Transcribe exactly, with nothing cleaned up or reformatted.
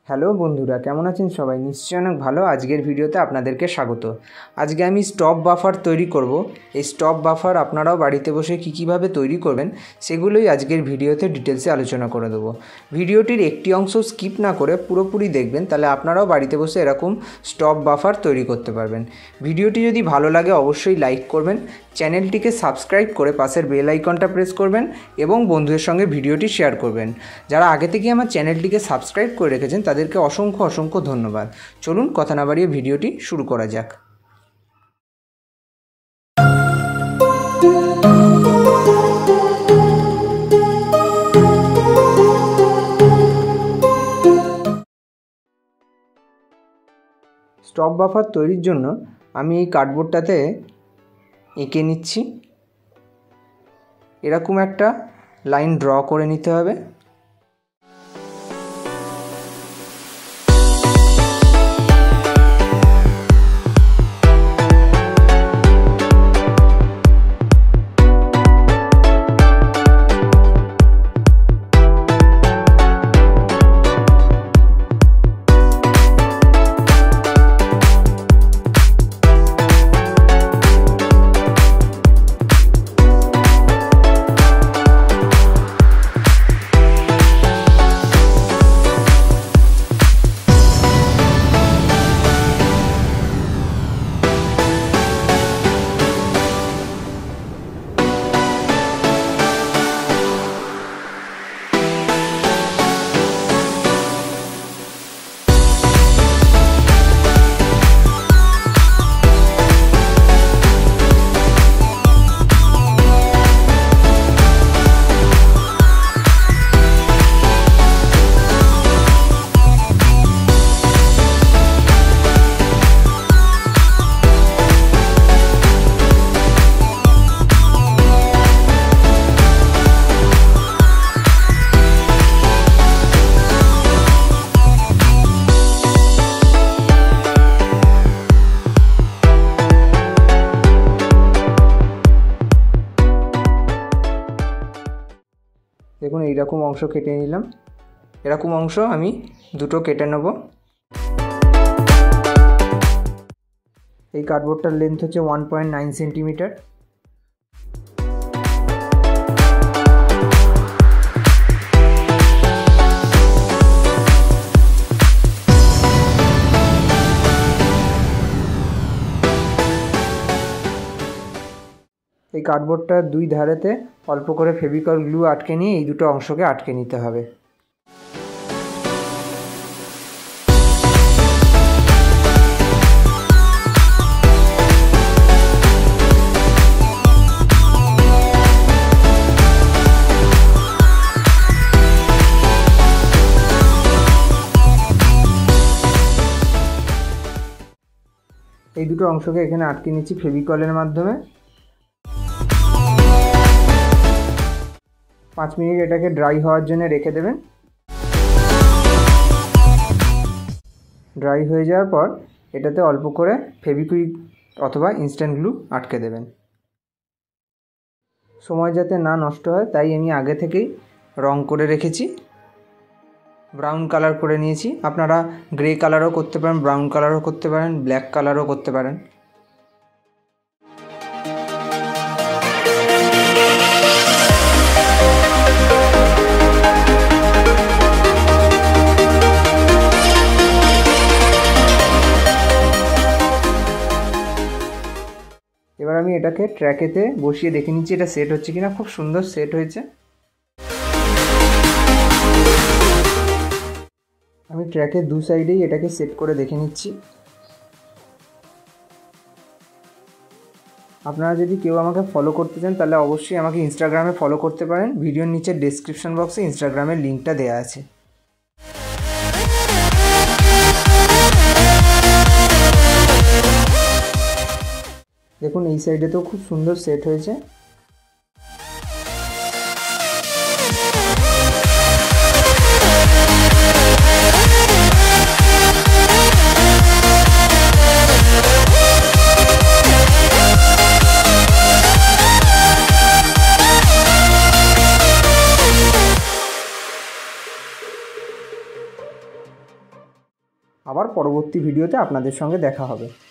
Hello বন্ধুরা, কেমন আছেন সবাই? নিশ্চয়ই অনেক ভালো। আজকের ভিডিওতে আপনাদেরকে স্বাগত। আজকে আমি স্টপ বাফার তৈরি করব। এই স্টপ বাফার আপনারাও বাড়িতে বসে কী কীভাবে তৈরি করবেন সেগুলোই আজকের ভিডিওতে ডিটেলসে আলোচনা করে দেবো। ভিডিওটির একটি অংশ স্কিপ না করে পুরোপুরি দেখবেন, তাহলে আপনারাও বাড়িতে বসে এরকম স্টপ বাফার তৈরি করতে পারবেন। ভিডিওটি যদি ভালো লাগে অবশ্যই লাইক করবেন, চ্যানেলটিকে সাবস্ক্রাইব করে পাশের বেল আইকনটা প্রেস করবেন এবং বন্ধুদের সঙ্গে ভিডিওটি শেয়ার করবেন। যারা আগে থেকে আমার চ্যানেলটিকে সাবস্ক্রাইব করে রেখেছেন তাদেরকে অসংখ্য অসংখ্য ধন্যবাদ। চলুন কথা না বাড়িয়ে ভিডিওটি শুরু করা যাক। স্টপ বাফার তৈরির জন্য আমি এই কার্ডবোর্ডটাতে এঁকে নিচ্ছি। এরকম একটা লাইন ড্র করে নিতে হবে। দেখুন এইরকম অংশ কেটে নিলাম। এরকম অংশ আমি দুটো কেটে নেব। এই কার্ডবোর্ডটার লেন্থ হচ্ছে ওয়ান পয়েন্ট নাইন সেন্টিমিটার। এই কার্ডবোর্ডটার দুই ধারেতে অল্প করে ফেভিকল গ্লু আটকে নিয়ে এই দুটো অংশকে আটকে নিতে হবে। এই দুটো অংশকে এখানে আটকে নিচ্ছি ফেভিকলের মাধ্যমে। পাঁচ মিনিট এটাকে ড্রাই হওয়ার জন্য রেখে দেবেন। ড্রাই হয়ে যাওয়ার পর এটাতে অল্প করে ফেভিকুইক অথবা ইনস্ট্যান্ট গ্লু আটকে দেবেন। সময় যাতে না নষ্ট হয় তাই আমি আগে থেকেই রং করে রেখেছি। ব্রাউন কালার করে নিয়েছি। আপনারা গ্রে কালারও করতে পারেন, ব্রাউন কালারও করতে পারেন, ব্ল্যাক কালারও করতে পারেন। এবার আমি এটাকে ট্র্যাকেতে বসিয়ে দেখে নিচ্ছি এটা সেট হচ্ছে কিনা। খুব সুন্দর সেট হয়েছে। আমি ট্র্যাকের দু সাইডেই এটাকে সেট করে দেখে নিচ্ছি। আপনারা যদি কেউ আমাকে ফলো করতে চান তাহলে অবশ্যই আমাকে ইনস্টাগ্রামে ফলো করতে পারেন। ভিডিওর নিচে ডেসক্রিপশন বক্সে ইনস্টাগ্রামের লিঙ্কটা দেওয়া আছে। দেখুন এই সাইডেতেও খুব সুন্দর সেট হয়েছে। আবার পরবর্তী ভিডিওতে আপনাদের সঙ্গে দেখা হবে।